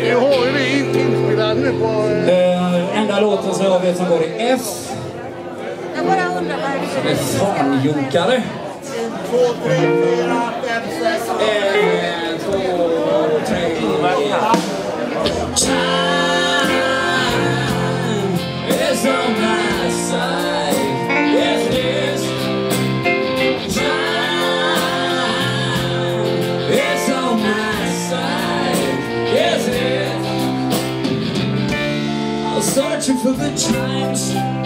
Det har ju vi inte inspelat nu på... Enda låten som jag vet som går i F. Jag bara undrar varför. Som är fanjunkare. 2, 3, 4, 5, 6... 2, 3, 4. Time is on my side. Yes, it is. Time is on my side. Yes, it is. I was searching for the times